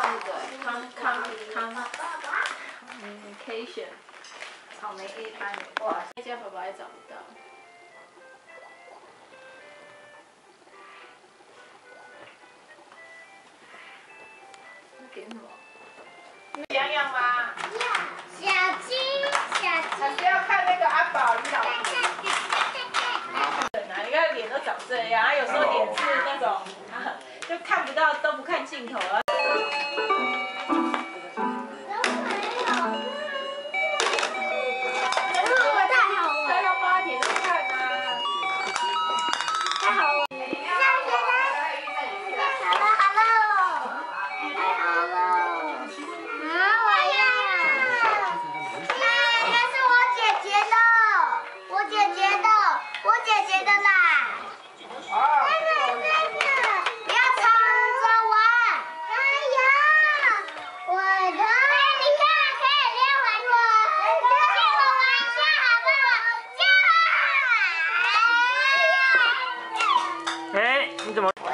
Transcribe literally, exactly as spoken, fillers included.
那个 con con con communication 草莓 A 班的，哇，这家爸爸也找不到。点什么？洋洋吗？ 小鸡，小鸡。 还是要看那个阿宝，你老公。哪一个脸都长这样，他有时候脸是那种，就看不到都不看镜头啊。 哎，你怎么？